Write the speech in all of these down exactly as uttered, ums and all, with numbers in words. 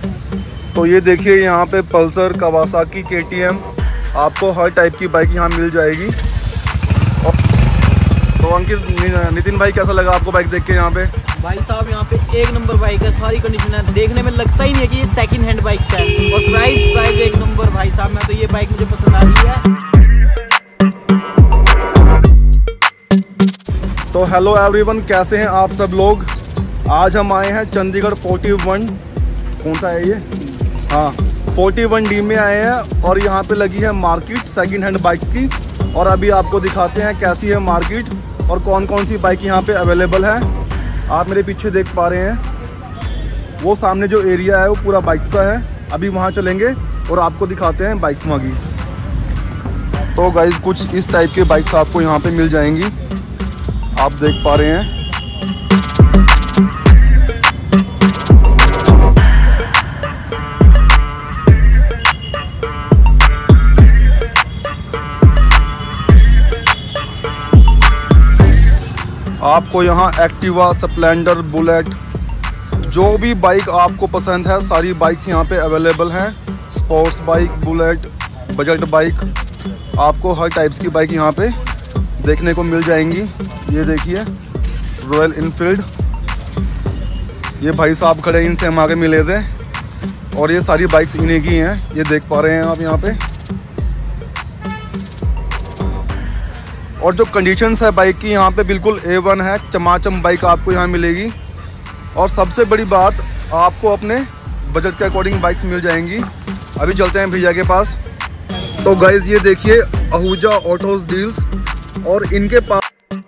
तो ये देखिए यहाँ पे पल्सर, कवासाकी, केटीएम, आपको हर टाइप की बाइक यहाँ मिल जाएगी। और तो अंकित, नितिन भाई कैसा लगा आपको बाइक देख के यहाँ पे? भाई साहब यहाँ पे एक नंबर बाइक है, सारी कंडीशन है, देखने में लगता ही नहीं है कि ये सेकंड हैंड बाइक है। और प्राइस प्राइस एक नंबर भाई साहब, मैं तो ये बाइक मुझे पसंद आ रही है। तो हेलो एवरीवन, कैसे हैं आप सब लोग? आज हम आए हैं चंडीगढ़ फोर्टी वन, कौन सा है ये? हाँ, फोर्टी वन डी में आए हैं और यहाँ पे लगी है मार्केट सेकंड हैंड बाइक्स की। और अभी आपको दिखाते हैं कैसी है मार्केट और कौन कौन सी बाइक यहाँ पे अवेलेबल है। आप मेरे पीछे देख पा रहे हैं, वो सामने जो एरिया है वो पूरा बाइक्स का है। अभी वहाँ चलेंगे और आपको दिखाते हैं बाइक्स वहाँ की। तो गाइज कुछ इस टाइप के बाइक्स आपको यहाँ पे मिल जाएंगी, आप देख पा रहे हैं। आपको यहाँ एक्टिवा, स्प्लेंडर, बुलेट, जो भी बाइक आपको पसंद है सारी बाइक्स यहाँ पे अवेलेबल हैं। Sports bike, bullet, budget bike, आपको हर टाइप्स की बाइक यहाँ पे देखने को मिल जाएंगी। ये देखिए रॉयल इनफील्ड, ये भाई साहब खड़े, इनसे हम आगे मिले थे और ये सारी बाइक्स इन्हीं की हैं, ये देख पा रहे हैं आप यहाँ पे। और जो कंडीशंस है बाइक की यहाँ पे बिल्कुल ए वन है, चमाचम बाइक आपको यहाँ मिलेगी। और सबसे बड़ी बात, आपको अपने बजट के अकॉर्डिंग बाइक्स मिल जाएंगी। अभी चलते हैं भैया के पास। तो गाइज ये देखिए आहूजा ऑटोज डील्स, और इनके पास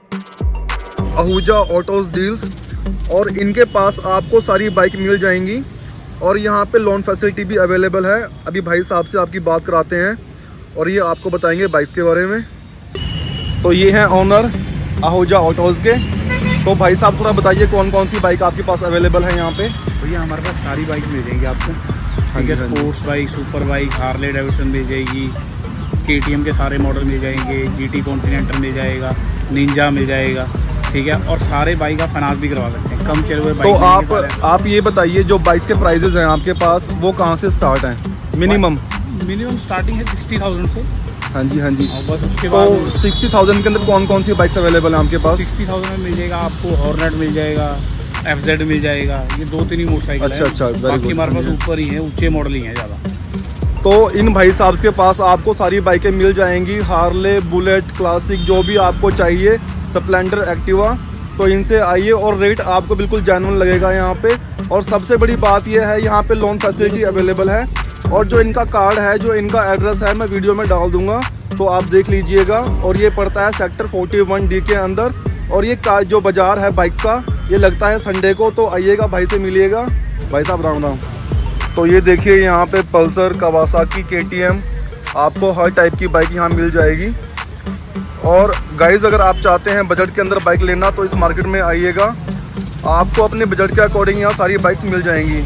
आहूजा ऑटोज डील्स और इनके पास आपको सारी बाइक मिल जाएंगी। और यहाँ पे लोन फैसिलिटी भी अवेलेबल है। अभी भाई साहब से आपकी बात कराते हैं और ये आपको बताएंगे बाइक्स के बारे में। तो ये हैं ऑनर आहूजा ऑटोज़ के। तो भाई साहब थोड़ा बताइए कौन कौन सी बाइक आपके पास अवेलेबल है यहाँ पे? भैया हमारे पास सारी बाइक मिल जाएंगी आपको, ठीक है। Sports bike, super bike, Harley Davidson मिल जाएगी, केटीएम के सारे मॉडल मिल जाएंगे, जीटी कॉन्टिनेंटल मिल जाएगा, निंजा मिल जाएगा, ठीक है। और सारे बाइक आप फाइनेंस भी करवा सकते हैं, कम चले हुए बाइक। तो आप आप ये बताइए जो बाइक्स के प्राइजेस हैं आपके पास वो कहाँ से स्टार्ट हैं? मिनिमम मिनिमम स्टार्टिंग है सिक्सटी थाउजेंड से। हाँ जी, हाँ जी। और बस उसके बाद तो सिक्सटी थाउजेंड के अंदर कौन कौन सी बाइक्स अवेलेबल हैं आपके पास? सिक्सटी थाउजेंड में मिल जाएगा आपको हॉर्नेट मिल जाएगा, एफ जेड मिल जाएगा, ये दो तीन ही मोटरसाइकिल अच्छा अच्छा, बाकी हमारे पास ऊपर ही है, ऊंचे मॉडल ही है ज़्यादा। तो इन भाई साहब के पास आपको सारी बाइकें मिल जाएंगी, हार्ले, बुलेट, क्लासिक, जो भी आपको चाहिए, स्प्लेंडर, एक्टिवा। तो इनसे आइए और रेट आपको बिल्कुल जेन्युइन लगेगा यहाँ पे। और सबसे बड़ी बात यह है यहाँ पे लोन फैसिलिटी अवेलेबल है। और जो इनका कार्ड है, जो इनका एड्रेस है, मैं वीडियो में डाल दूंगा, तो आप देख लीजिएगा। और ये पड़ता है सेक्टर फोर्टी वन डी के अंदर। और ये का जो बाज़ार है बाइक्स का, ये लगता है संडे को। तो आइएगा, भाई से मिलिएगा। भाई साहब राम राम। तो ये देखिए यहाँ पे पल्सर, कवासाकी, केटीएम, आपको हर टाइप की बाइक यहाँ मिल जाएगी। और गाइस अगर आप चाहते हैं बजट के अंदर बाइक लेना तो इस मार्केट में आइएगा, आपको अपने बजट के अकॉर्डिंग यहाँ सारी बाइक्स मिल जाएंगी।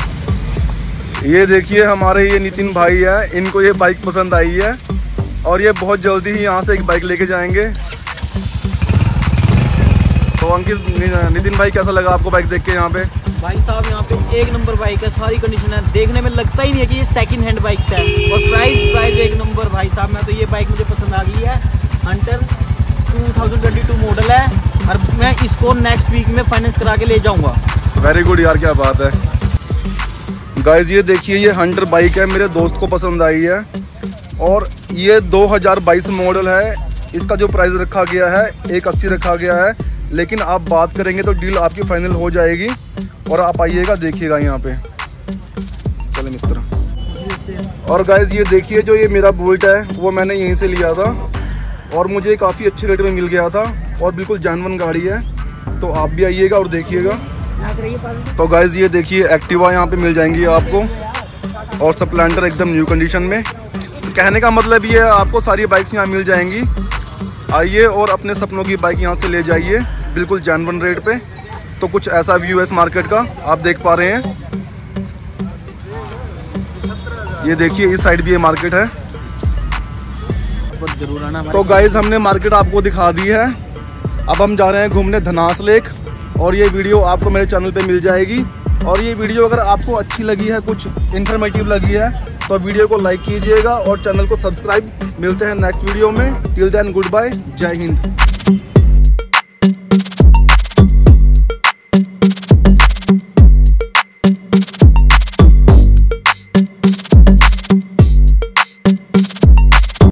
ये देखिए हमारे ये नितिन भाई है, इनको ये बाइक पसंद आई है और ये बहुत जल्दी ही यहाँ से एक बाइक लेके जाएंगे। तो अंकित, नितिन भाई कैसा लगा आपको बाइक देख के यहाँ पे? भाई साहब यहाँ पे एक नंबर बाइक है, सारी कंडीशन है, देखने में लगता ही नहीं है कि ये सेकंड हैंड बाइक है। और प्राइस प्राइस एक नंबर भाई साहब, मैं तो ये बाइक मुझे पसंद आ गई है। Hunter two thousand twenty two model है और मैं इसको नेक्स्ट वीक में फाइनेंस करा के ले जाऊंगा। वेरी गुड यार, क्या बात है। गाइज ये देखिए ये हंटर बाइक है, मेरे दोस्त को पसंद आई है और ये दो हज़ार बाईस मॉडल है। इसका जो प्राइस रखा गया है एक अस्सी रखा गया है, लेकिन आप बात करेंगे तो डील आपकी फाइनल हो जाएगी। और आप आइएगा, देखिएगा यहाँ पे। चलो मित्र। और गाइज ये देखिए जो ये मेरा बुलेट है वो मैंने यहीं से लिया था और मुझे काफ़ी अच्छे रेट में मिल गया था और बिल्कुल जेन्युइन गाड़ी है। तो आप भी आइएगा और देखिएगा। तो गाइज ये देखिए एक्टिवा यहाँ पे मिल जाएंगी आपको और स्प्लेंडर एकदम न्यू कंडीशन में। तो कहने का मतलब ये है आपको सारी बाइक्स यहाँ मिल जाएंगी। आइए और अपने सपनों की बाइक यहाँ से ले जाइए बिल्कुल जेन्युइन रेट पे। तो कुछ ऐसा व्यू है इस मार्केट का, आप देख पा रहे हैं। ये देखिए इस साइड भी ये मार्केट है। जरूर आना। तो गाइज हमने मार्केट आपको दिखा दी है, अब हम जा रहे हैं घूमने धनास लेक और ये वीडियो आपको मेरे चैनल पे मिल जाएगी। और ये वीडियो अगर आपको अच्छी लगी है, कुछ इन्फॉर्मेटिव लगी है, तो वीडियो को लाइक कीजिएगा और चैनल को सब्सक्राइब। मिलते हैं नेक्स्ट वीडियो में। टिल देन गुड बाय, जय हिंद।